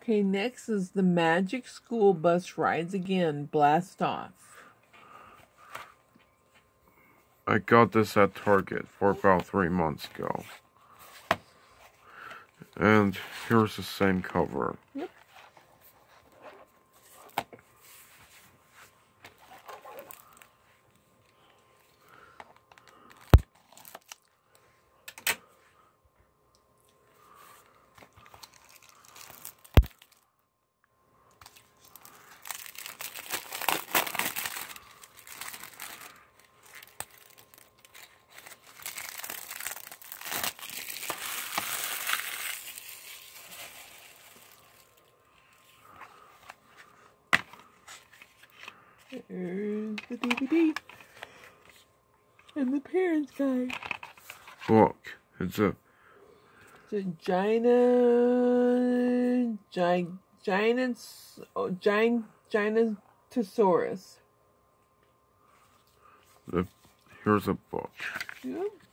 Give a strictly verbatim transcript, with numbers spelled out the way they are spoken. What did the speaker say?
Okay, next is The Magic School Bus Rides Again, Blast Off. I got this at Target for about three months ago. And here's the same cover. Yep. There's the D V D and the parents' guide. Book. It's a It's a Gina, Gi, Ginas, oh, Gin, Ginotosaurus. the here's a book. Yep.